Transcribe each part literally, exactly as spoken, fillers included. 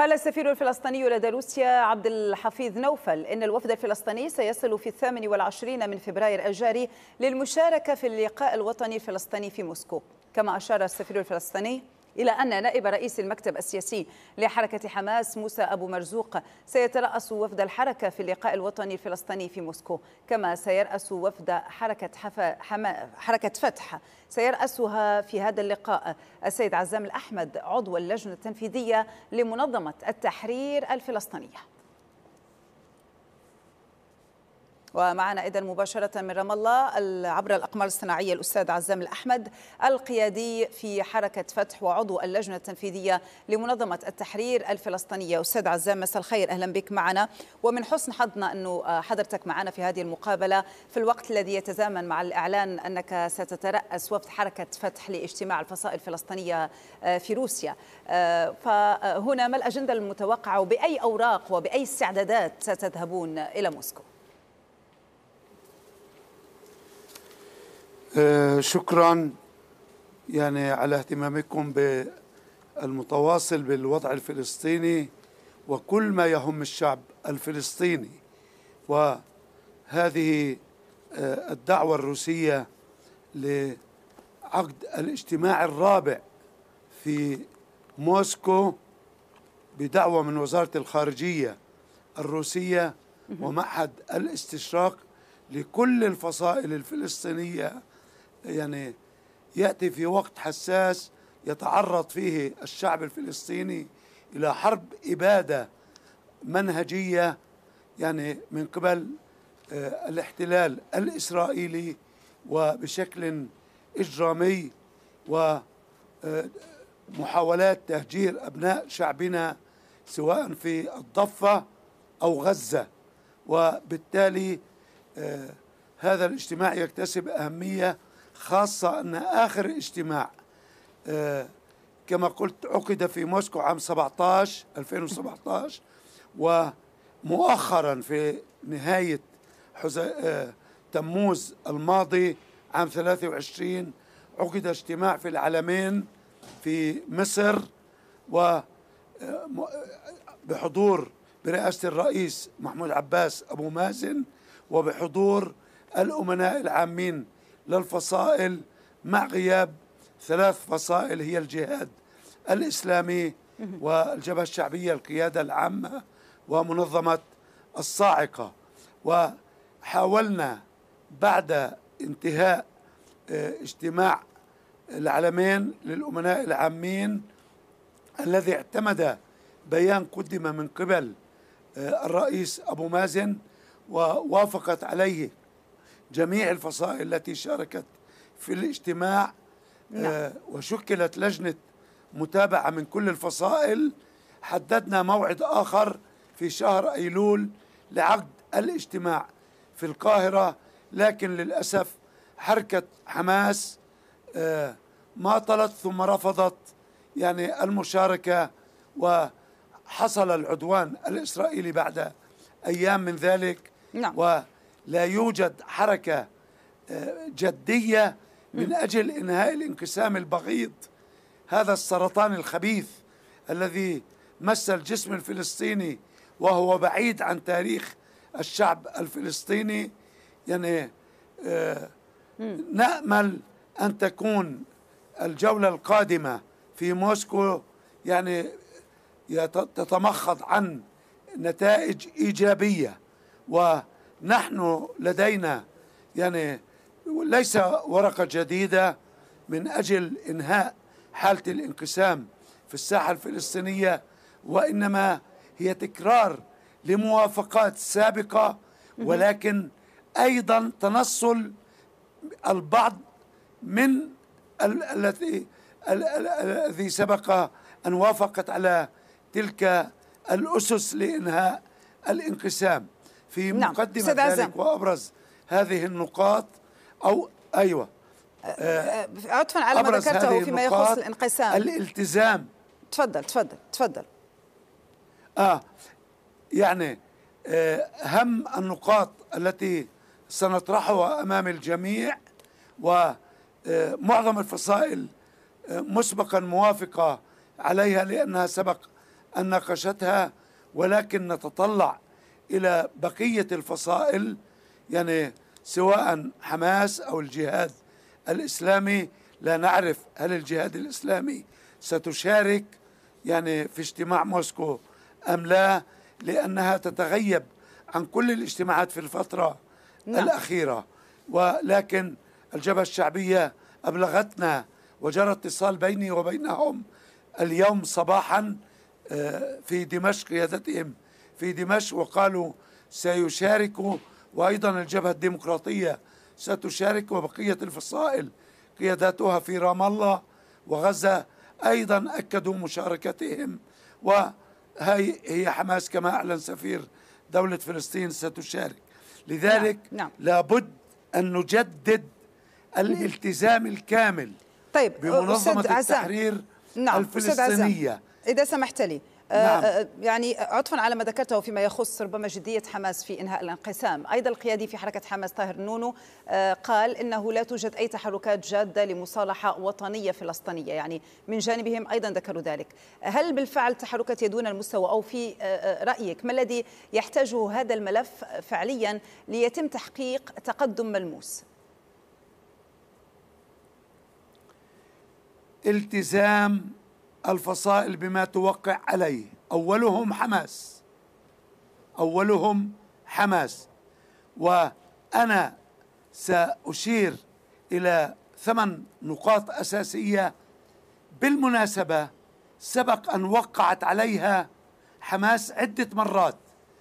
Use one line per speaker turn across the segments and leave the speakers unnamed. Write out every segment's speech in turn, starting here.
قال السفير الفلسطيني لدى روسيا عبد الحفيظ نوفل إن الوفد الفلسطيني سيصل في الثامن والعشرين من فبراير الجاري للمشاركة في اللقاء الوطني الفلسطيني في موسكو. كما أشار السفير الفلسطيني إلى أن نائب رئيس المكتب السياسي لحركة حماس موسى أبو مرزوق سيترأس وفد الحركة في اللقاء الوطني الفلسطيني في موسكو، كما سيرأس وفد حركة, حما حركة فتح سيرأسها في هذا اللقاء السيد عزام الأحمد عضو اللجنة التنفيذية لمنظمة التحرير الفلسطينية. ومعنا إذن مباشرة من رام الله عبر الأقمار الصناعية الأستاذ عزام الأحمد القيادي في حركة فتح وعضو اللجنة التنفيذية لمنظمة التحرير الفلسطينية. أستاذ عزام، مساء الخير، أهلا بك معنا. ومن حسن حظنا أنه حضرتك معنا في هذه المقابلة في الوقت الذي يتزامن مع الإعلان أنك ستترأس وفد حركة فتح لاجتماع الفصائل الفلسطينية في روسيا. فهنا ما الأجندة المتوقعة وبأي أوراق وبأي استعدادات ستذهبون إلى موسكو؟
شكرا يعني على اهتمامكم بالمتواصل بالوضع الفلسطيني وكل ما يهم الشعب الفلسطيني، وهذه الدعوة الروسية لعقد الاجتماع الرابع في موسكو بدعوة من وزارة الخارجية الروسية ومعهد الاستشراق لكل الفصائل الفلسطينية، يعني يأتي في وقت حساس يتعرض فيه الشعب الفلسطيني إلى حرب إبادة منهجية يعني من قبل الاحتلال الإسرائيلي وبشكل إجرامي، ومحاولات تهجير أبناء شعبنا سواء في الضفة أو غزة. وبالتالي هذا الاجتماع يكتسب أهمية خاصة أن آخر اجتماع كما قلت عقد في موسكو عام سبعة عشر ألفين وسبعة عشر، ومؤخرا في نهاية تموز الماضي عام ثلاثة وعشرين عقد اجتماع في العلمين في مصر وبحضور برئاسة الرئيس محمود عباس أبو مازن وبحضور الأمناء العامين للفصائل مع غياب ثلاث فصائل هي الجهاد الإسلامي والجبهة الشعبية القيادة العامة ومنظمة الصاعقة. وحاولنا بعد انتهاء اجتماع العلمين للأمناء العامين الذي اعتمد بيان قدم من قبل الرئيس أبو مازن ووافقت عليه جميع الفصائل التي شاركت في الاجتماع، نعم. وشكلت لجنة متابعة من كل الفصائل. حددنا موعد آخر في شهر أيلول لعقد الاجتماع في القاهرة، لكن للأسف حركة حماس ماطلت ثم رفضت يعني المشاركة، وحصل العدوان الإسرائيلي بعد أيام من ذلك، نعم. ولا يوجد حركة جدية من أجل إنهاء الانقسام البغيض، هذا السرطان الخبيث الذي مس الجسم الفلسطيني وهو بعيد عن تاريخ الشعب الفلسطيني. يعني نأمل أن تكون الجولة القادمة في موسكو يعني تتمخض عن نتائج إيجابية، ونحن لدينا يعني ليس ورقة جديدة من أجل إنهاء حالة الانقسام في الساحة الفلسطينية، وإنما هي تكرار لموافقات سابقة، ولكن أيضا تنصل البعض من الذي الذي سبق أن وافقت على تلك الأسس لإنهاء الانقسام. في
نعم.
مقدمة ذلك وأبرز هذه النقاط أو أيوة
عطفا على ما ذكرته فيما يخص الانقسام،
الالتزام.
تفضل تفضل تفضل.
آه يعني أهم النقاط التي سنطرحها أمام الجميع، ومعظم الفصائل مسبقا موافقة عليها لأنها سبق أن ناقشتها، ولكن نتطلع إلى بقية الفصائل، يعني سواء حماس أو الجهاد الإسلامي. لا نعرف هل الجهاد الإسلامي ستشارك يعني في اجتماع موسكو أم لا، لأنها تتغيب عن كل الاجتماعات في الفترة نعم. الأخيرة. ولكن الجبهة الشعبية أبلغتنا وجرى اتصال بيني وبينهم اليوم صباحا في دمشق، قيادتهم في دمشق، وقالوا سيشاركوا، وأيضا الجبهة الديمقراطية ستشارك، وبقية الفصائل قياداتها في رام الله وغزة أيضا أكدوا مشاركتهم. وهي هي حماس كما أعلن سفير دولة فلسطين ستشارك. لذلك نعم. نعم. لابد أن نجدد الالتزام الكامل
طيب
بمنظمة التحرير نعم. الفلسطينية.
إذا سمحت لي نعم. آه يعني عطفا على ما ذكرته فيما يخص ربما جدية حماس في إنهاء الانقسام، أيضا القيادي في حركة حماس طاهر نونو آه قال إنه لا توجد أي تحركات جادة لمصالحة وطنية فلسطينية، يعني من جانبهم أيضا ذكروا ذلك. هل بالفعل تحركات دون المستوى، أو في آه رأيك ما الذي يحتاجه هذا الملف فعليا ليتم تحقيق تقدم ملموس؟
التزام الفصائل بما توقع عليه، أولهم حماس أولهم حماس وأنا سأشير إلى ثمان نقاط أساسية بالمناسبة سبق أن وقعت عليها حماس عدة مرات،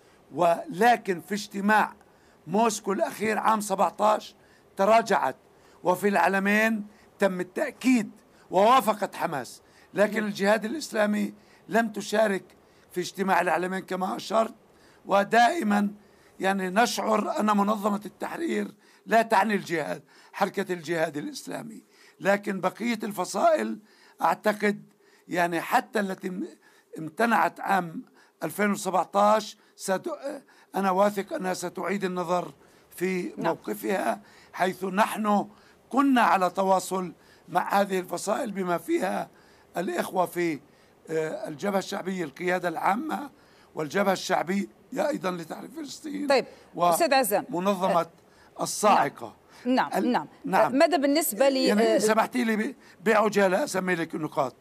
ولكن في اجتماع موسكو الأخير عام سبعة عشر تراجعت، وفي العلمين تم التأكيد ووافقت حماس، لكن الجهاد الإسلامي لم تشارك في اجتماع العلمين كما أشرت. ودائما يعني نشعر أن منظمة التحرير لا تعني الجهاد، حركة الجهاد الإسلامي، لكن بقية الفصائل أعتقد يعني حتى التي امتنعت عام ألفين وسبعة عشر أنا واثق أنها ستعيد النظر في موقفها، حيث نحن كنا على تواصل مع هذه الفصائل بما فيها الإخوة في الجبهة الشعبية القيادة العامة والجبهة الشعبية أيضا لتحرير فلسطين.
طيب أستاذ عزام،
منظمة الصاعقة.
نعم نعم, نعم. نعم. ماذا بالنسبة لي
يعني سمحتي لي بعجالة أسمي لك النقاط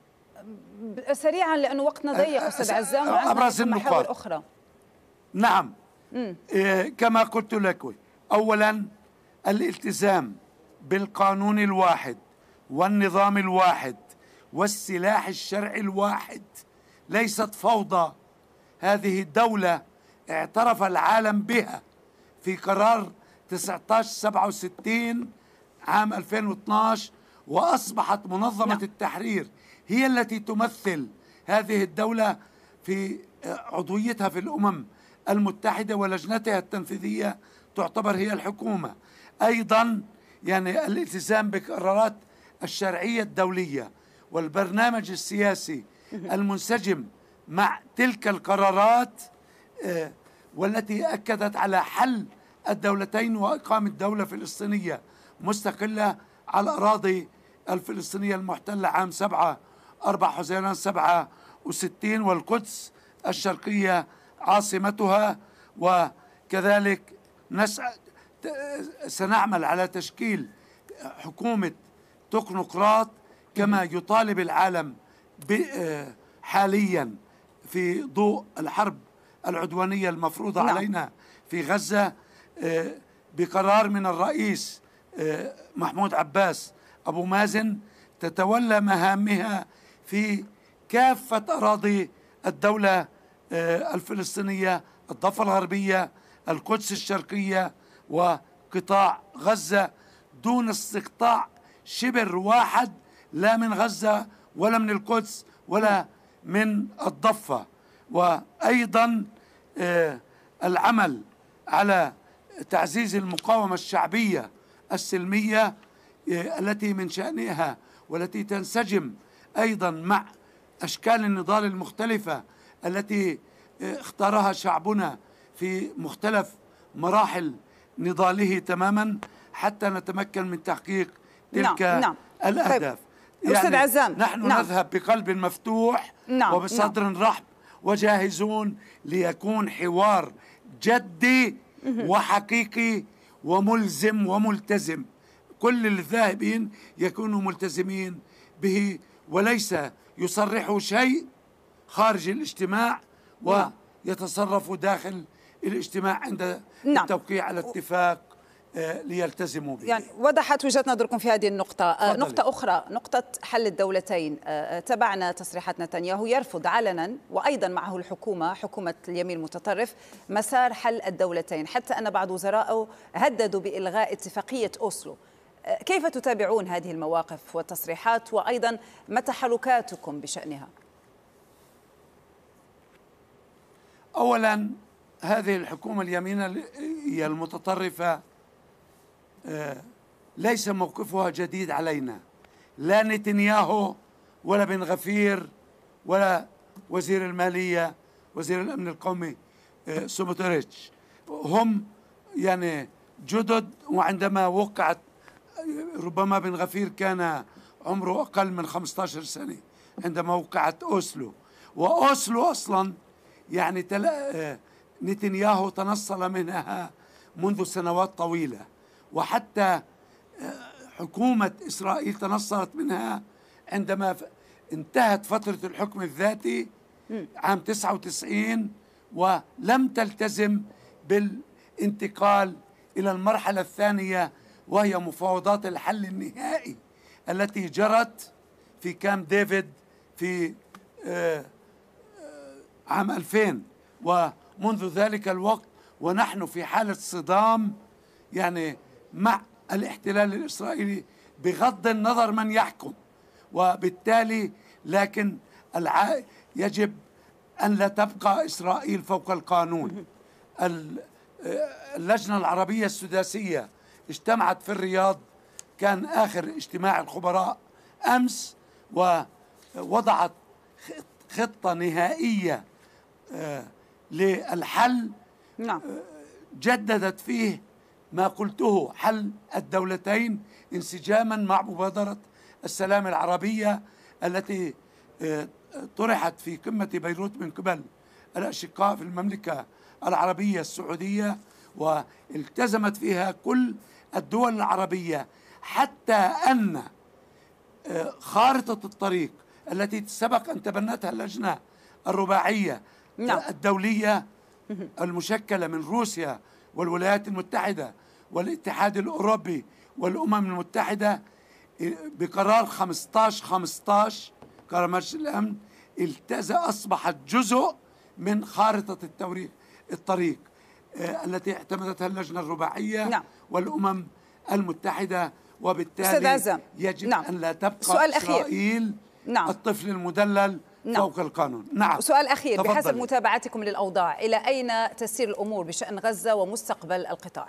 سريعا لأنه وقتنا ضيق أستاذ عزام، وعندنا محاور أخرى.
نعم إيه كما قلت لك، أولا الالتزام بالقانون الواحد والنظام الواحد والسلاح الشرعي الواحد، ليست فوضى. هذه الدولة اعترف العالم بها في قرار تسعة عشر سبعة وستين عام ألفين واثناشر، وأصبحت منظمة نعم. التحرير هي التي تمثل هذه الدولة في عضويتها في الأمم المتحدة، ولجنتها التنفيذية تعتبر هي الحكومة. أيضا يعني الالتزام بقرارات الشرعية الدولية والبرنامج السياسي المنسجم مع تلك القرارات، والتي أكدت على حل الدولتين وإقامة دولة فلسطينية مستقلة على الأراضي الفلسطينية المحتلة عام سبعة أربعة حزيران سبعة وستين، والقدس الشرقية عاصمتها. وكذلك نسعى سنعمل على تشكيل حكومة تكنوقراط كما يطالب العالم حاليا في ضوء الحرب العدوانية المفروضة نعم. علينا في غزة، بقرار من الرئيس محمود عباس أبو مازن تتولى مهامها في كافة أراضي الدولة الفلسطينية، الضفة الغربية، القدس الشرقية، وقطاع غزة، دون استقطاع شبر واحد لا من غزة ولا من القدس ولا من الضفة. وأيضا العمل على تعزيز المقاومة الشعبية السلمية التي من شأنها والتي تنسجم أيضا مع أشكال النضال المختلفة التي اختارها شعبنا في مختلف مراحل نضاله تماما حتى نتمكن من تحقيق تلك نعم. نعم. الأهداف.
طيب. يعني أستاذ عزام،
نحن
نعم.
نذهب بقلب مفتوح نعم. وبصدر نعم. رحب وجاهزون ليكون حوار جدي وحقيقي وملزم وملتزم. كل الذاهبين يكونوا ملتزمين به، وليس يصرحوا شيء خارج الاجتماع ويتصرفوا داخل الاجتماع عند
نعم.
التوقيع على اتفاق ليلتزموا به.
يعني وضحت وجهة نظركم في هذه النقطة.
فضلي.
نقطة أخرى، نقطة حل الدولتين. تبعنا تصريحات نتنياهو يرفض علنا وأيضا معه الحكومة، حكومة اليمين المتطرف، مسار حل الدولتين، حتى أن بعض وزرائه هددوا بإلغاء اتفاقية أوسلو. كيف تتابعون هذه المواقف والتصريحات، وأيضا ما تحركاتكم بشأنها؟
أولا، هذه الحكومة اليمينية المتطرفة ليس موقفها جديد علينا، لا نتنياهو ولا بن غفير ولا وزير المالية وزير الأمن القومي سوموتريتش، هم يعني جدد. وعندما وقعت، ربما بن غفير كان عمره أقل من خمسة عشر سنة عندما وقعت أوسلو، وأوسلو أصلا يعني نتنياهو تنصل منها منذ سنوات طويلة، وحتى حكومة إسرائيل تنصلت منها عندما انتهت فترة الحكم الذاتي عام تسعة وتسعين، ولم تلتزم بالانتقال إلى المرحلة الثانية، وهي مفاوضات الحل النهائي التي جرت في كامب ديفيد في عام ألفين. ومنذ ذلك الوقت ونحن في حالة صدام يعني مع الاحتلال الإسرائيلي بغض النظر من يحكم، وبالتالي لكن الع... يجب أن لا تبقى إسرائيل فوق القانون. اللجنة العربية السداسية اجتمعت في الرياض، كان آخر اجتماع الخبراء أمس، ووضعت خطة نهائية للحل.
نعم.
جددت فيه ما قلته، حل الدولتين انسجاما مع مبادرة السلام العربية التي طرحت في قمة بيروت من قبل الأشقاء في المملكة العربية السعودية، والتزمت فيها كل الدول العربية، حتى أن خارطة الطريق التي سبق أن تبنتها اللجنة الرباعية
نعم.
الدولية المشكلة من روسيا والولايات المتحدة والاتحاد الأوروبي والأمم المتحدة بقرار خمسة عشر خمسة عشر قرار مجلس الأمن، التزم أصبحت جزء من خارطة التوريق الطريق التي اعتمدتها اللجنة الرباعية نعم. والأمم المتحدة، وبالتالي يجب نعم. أن لا تبقى سؤال إسرائيل نعم. الطفل المدلل نعم. فوق القانون. نعم.
سؤال أخير، تفضل. بحسب متابعتكم للأوضاع، إلى أين تسير الأمور بشأن غزة ومستقبل القطاع؟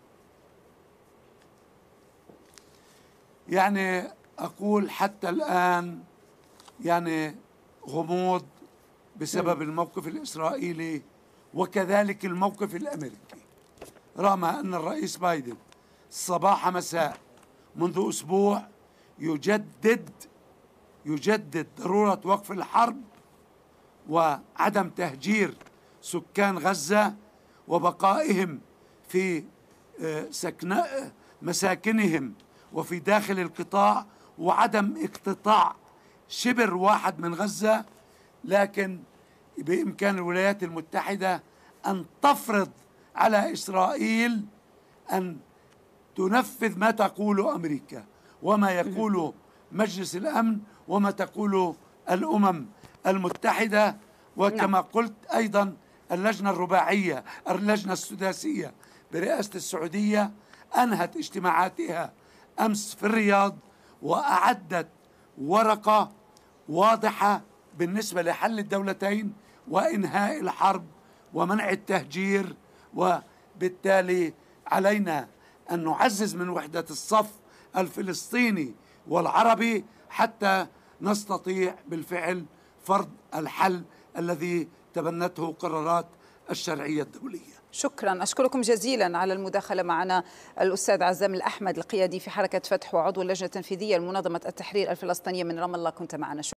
يعني أقول حتى الآن يعني غموض بسبب الموقف الإسرائيلي وكذلك الموقف الأمريكي، رغم أن الرئيس بايدن صباح مساء منذ أسبوع يجدد يجدد ضرورة وقف الحرب وعدم تهجير سكان غزة وبقائهم في سكن مساكنهم وفي داخل القطاع، وعدم اقتطاع شبر واحد من غزة. لكن بإمكان الولايات المتحدة أن تفرض على إسرائيل أن تنفذ ما تقوله أمريكا وما يقوله مجلس الأمن وما تقوله الأمم المتحدة. وكما قلت أيضا اللجنة الرباعية اللجنة السداسية برئاسة السعودية أنهت اجتماعاتها أمس في الرياض، وأعدت ورقة واضحة بالنسبة لحل الدولتين وإنهاء الحرب ومنع التهجير. وبالتالي علينا أن نعزز من وحدة الصف الفلسطيني والعربي حتى نستطيع بالفعل فرض الحل الذي تبنته قرارات الشرعية الدولية.
شكرا، أشكركم جزيلا على المداخلة معنا الأستاذ عزام الأحمد، القيادي في حركة فتح وعضو اللجنة التنفيذية لمنظمة التحرير الفلسطينية من رام الله، كنت معنا.